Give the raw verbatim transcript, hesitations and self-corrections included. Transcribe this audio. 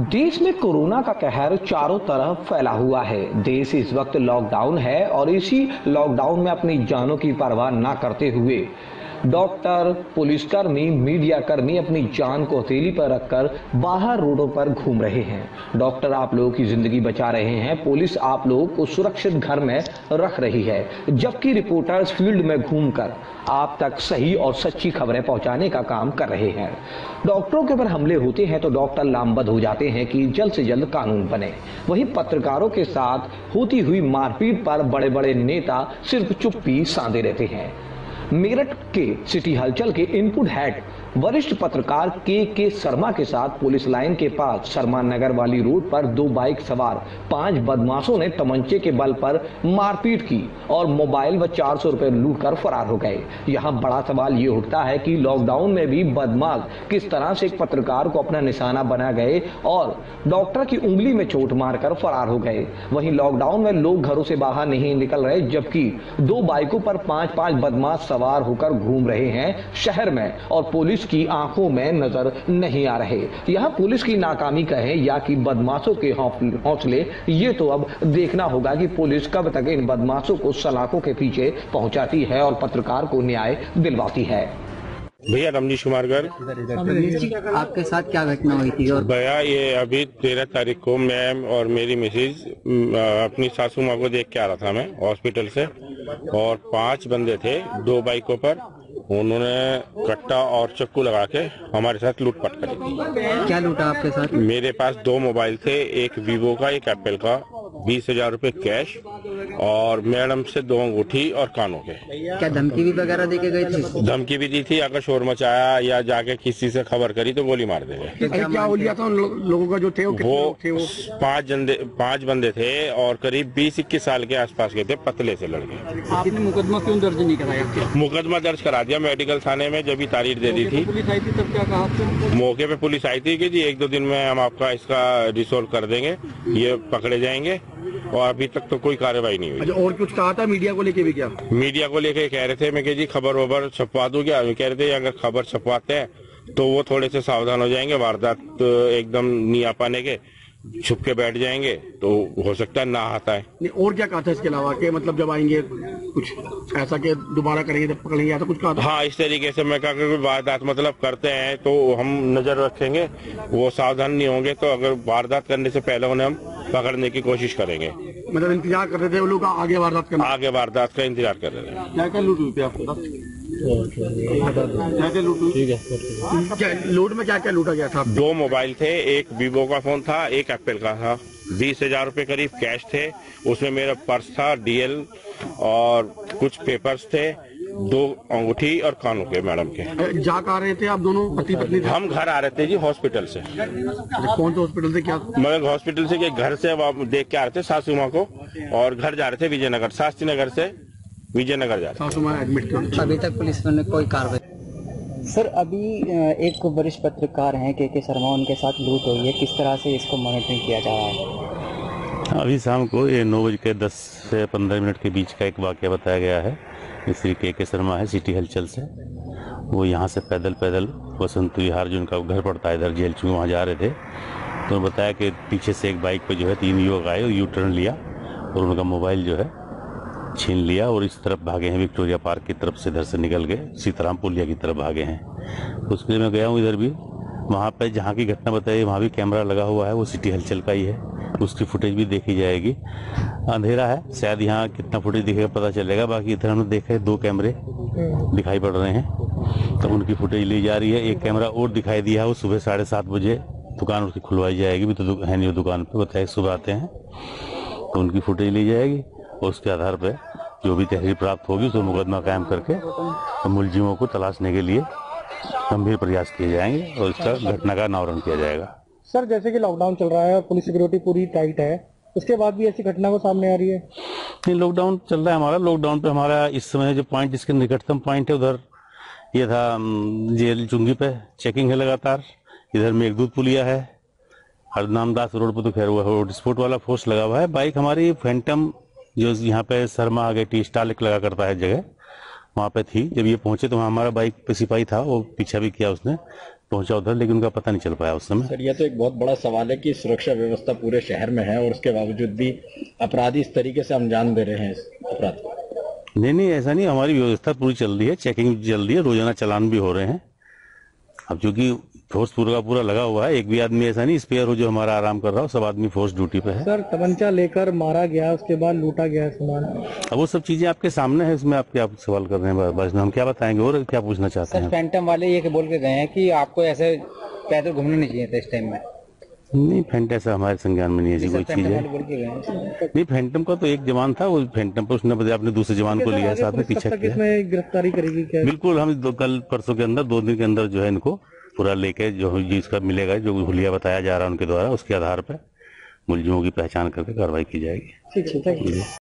देश में कोरोना का कहर चारों तरफ फैला हुआ है। देश इस वक्त लॉकडाउन है और इसी लॉकडाउन में अपनी जानों की परवाह न करते हुए डॉक्टर, पुलिसकर्मी, मीडिया कर्मी अपनी जान को हथेली पर रखकर बाहर रोडों पर घूम रहे हैं। डॉक्टर आप लोगों की जिंदगी बचा रहे हैं, पुलिस आप लोगों को सुरक्षित घर में रख रही है, जबकि रिपोर्टर्स फील्ड में घूमकर आप तक सही और सच्ची खबरें पहुंचाने का काम कर रहे हैं। डॉक्टरों के ऊपर हमले होते हैं तो डॉक्टर लामबंद हो जाते हैं कि जल्द से जल्द कानून बने। वहीं पत्रकारों के साथ होती हुई मारपीट पर बड़े बड़े नेता सिर्फ चुप्पी साधे रहते हैं। मेरठ के सिटी हलचल के इनपुट हेड वरिष्ठ पत्रकार के के शर्मा के साथ पुलिस लाइन के पास शर्मा नगर वाली रोड पर दो बाइक सवार पांच बदमाशों ने तमंचे के बल पर मारपीट की और मोबाइल व चार सौ रुपए लूट कर फरार हो गए। यहाँ बड़ा सवाल ये उठता है कि लॉकडाउन में भी बदमाश किस तरह से एक पत्रकार को अपना निशाना बना गए और डॉक्टर की उंगली में चोट मारकर फरार हो गए। वहीं लॉकडाउन में लोग घरों से बाहर नहीं निकल रहे, जबकि दो बाइकों पर पांच पांच बदमाश सवार होकर घूम रहे हैं शहर में और पुलिस की आंखों में नजर नहीं आ रहे। यहां पुलिस की नाकामी कहें या कि बदमाशों के हौसले, ये तो अब देखना होगा कि पुलिस कब तक इन बदमाशों को सलाखों के पीछे पहुंचाती है और पत्रकार को न्याय दिलवाती है। भैया रमनीश कुमार गर्ग, आपके साथ क्या घटना हुई थी? और भैया ये अभी तेरह तारीख को मैं और मेरी मिसेज अपनी सासू माँ को देख के आ रहा था मैं हॉस्पिटल से, और पांच बंदे थे दो बाइकों पर। उन्होंने कट्टा और चक्कू लगा के हमारे साथ लूटपाट करी थी। क्या लूटा आपके साथ? मेरे पास दो मोबाइल थे, एक वीवो का एक एप्पल का, बीस हजार रूपए कैश और मैडम से दो अंगूठी और कानों के। क्या धमकी भी वगैरह देके गए थे? धमकी भी दी थी, अगर शोर मचाया या जाके किसी से खबर करी तो गोली मार देंगे। क्या हो लिया था उन लो, लोगों का जो थे वो, वो, थे वो? पांच बंदे पांच बंदे थे और करीब बीस इक्कीस साल के आसपास के थे, पतले से लड़के। आपने मुकदमा क्यों दर्ज नहीं कराया? मुकदमा दर्ज करा दिया मेडिकल थाने में, जब भी तारीख दे दी थी। पुलिस आई थी तब क्या कहा? मौके पे पुलिस आई थी कि जी एक दो दिन में हम आपका इसका रिसोल्व कर देंगे, ये पकड़े जाएंगे, और अभी तक तो कोई कार्रवाई नहीं हुई। अच्छा, और कुछ कहा था मीडिया को लेके भी? क्या मीडिया को लेके कह रहे थे मैं कि जी खबर वबर छपवा दूं क्या? कह रहे थे अगर खबर छपवाते हैं तो वो थोड़े से सावधान हो जाएंगे, वारदात तो एकदम नहीं आ पाने के, छुप के बैठ जाएंगे तो हो सकता है ना आता है। नहीं, और क्या कहा था इसके अलावा के मतलब जब आएंगे कुछ ऐसा के दोबारा करेंगे जब पकड़ेंगे, ऐसा कुछ कहा था? हाँ, इस तरीके से मैं कहा कि वारदात मतलब करते हैं तो हम नजर रखेंगे, वो सावधान नहीं होंगे तो अगर वारदात करने से पहले उन्हें हम पकड़ने की कोशिश करेंगे। मतलब इंतजार कर रहे थे वो लोग आगे वारदात करना? आगे वारदात का इंतजार कर रहे थे। क्या क्या लूट हुई थी आपके पास? क्या क्या लूट हुई? ठीक है, क्या लूट में क्या क्या लूटा गया था? दो मोबाइल थे, एक वीवो का फोन था, एक एप्पल का था, बीस हजार रूपए करीब कैश थे, उसमें मेरा पर्स था, डीएल और कुछ पेपर्स थे, दो अंगूठी और कानों के मैडम के। जा आ रहे थे आप दोनों पति पत्नी? हम घर आ रहे थे जी हॉस्पिटल से। कौन से हॉस्पिटल से? क्या मगर हॉस्पिटल से घर से देख के आ रहे थे सासू माँ को, और घर जा रहे थे विजयनगर, शास्त्री नगर से विजयनगर जा रहे थे। सासू माँ एडमिट कर। अभी तक पुलिस ने कोई कार्रवाई? सर, अभी एक वरिष्ठ पत्रकार हैं के के शर्मा, उनके साथ लूट हुई है, किस तरह से इसको मॉनिटरिंग किया जा रहा है? अभी शाम को ये नौ बज के दस से पंद्रह मिनट के बीच का एक वाक़या बताया गया है। श्री के के शर्मा है सिटी हलचल से, वो यहाँ से पैदल पैदल वसंत विहार जो उनका घर पड़ता है इधर जेल चूँ, वहाँ जा रहे थे तो उन्होंने बताया कि पीछे से एक बाइक पे जो है तीन युवक आए और यू टर्न लिया और उनका मोबाइल जो है छीन लिया और इस तरफ भागे हैं, विक्टोरिया पार्क की तरफ से इधर से निकल के सीताराम पुलिया की तरफ भागे हैं। उसके लिए मैं गया हूँ इधर भी, वहाँ पे जहाँ की घटना बताई वहाँ भी कैमरा लगा हुआ है, वो सिटी हलचल का ही है, उसकी फुटेज भी देखी जाएगी। अंधेरा है, शायद यहाँ कितना फुटेज दिखेगा पता चलेगा, बाकी इधर हमने देखे दो कैमरे दिखाई पड़ रहे हैं तो उनकी फुटेज ली जा रही है। एक कैमरा और दिखाई दिया है, वो सुबह साढ़े सात बजे दुकान उसकी खुलवाई जाएगी, भी तो है नहीं दुकान पे, बताए सुबह आते हैं तो उनकी फुटेज ली जाएगी और उसके आधार पर जो भी तहरीर प्राप्त होगी उसको मुकदमा कायम करके तो मुलजिमों को तलाशने के लिए गंभीर प्रयास किए जाएंगे और इसका घटना का अनावरण किया जाएगा। सर, जैसे कि लॉकडाउन चल रहा है और पुलिस सिक्योरिटी पूरी टाइट है, उसके बाद भी ऐसी घटना को सामने आ रही है? नहीं, लॉकडाउन चल रहा है हमारा। लॉकडाउन पे हमारा इस समय जो पॉइंट इसके निकटतम पॉइंट है उधर ये था जेल चुंगी पे चेकिंग है लगातार, इधर मेघदूत पुलिया है, हरनाम दास रोड पे तो खैर हुआ रोड स्पोर्ट वाला फोर्स लगा हुआ है। बाइक हमारी फैंटम जो यहाँ पे शर्मा आगे टी स्टार लगा करता है जगह, वहाँ पे थी। जब ये पहुंचे तो वहाँ हमारा बाइक पे सिपाही था, वो पीछा भी किया उसने, पहुंचा उधर, लेकिन उनका पता नहीं चल पाया उस समय। सर यह तो एक बहुत बड़ा सवाल है कि सुरक्षा व्यवस्था पूरे शहर में है और उसके बावजूद भी अपराधी इस तरीके से अंजाम दे रहे हैं इस अपराध को। नहीं नहीं, ऐसा नहीं, हमारी व्यवस्था पूरी चल रही है, चेकिंग चल रही है, रोजाना चालान भी हो रहे हैं। अब चूंकि फोर्स पूरा का पूरा लगा हुआ है, एक भी आदमी ऐसा नहीं स्पेयर हो जो हमारा आराम कर रहा हो, सब आदमी फोर्स ड्यूटी पे है। सर तमंचा लेकर मारा गया, उसके बाद लूटा गया सामान। अब वो सब चीजें आपके सामने है, उसमें आप क्या सवाल कर रहे हैं, बस हम क्या बताएंगे और क्या पूछना चाहते हैं। फैंटम वाले ये बोल के गए हैं कि आपको ऐसे पैदल घूमने नहीं चाहिए था इस टाइम में। नहीं, फैंटम ऐसा हमारे संज्ञान में नहीं ऐसी कोई चीज है। नहीं, फैंटम का तो एक जवान था, वो फैंटम पर उसने अपने दूसरे जवान को लिया, साथ में पीछे किया। इसमें गिरफ्तारी करेगी क्या? बिल्कुल, हम दो, कल परसों के अंदर, दो दिन के अंदर जो है इनको पूरा लेके जो जिसका मिलेगा, जो हुलिया बताया जा रहा है उनके द्वारा, उसके आधार पर मुलजिमों की पहचान करके कार्रवाई की जाएगी। ठीक है, थैंक यू।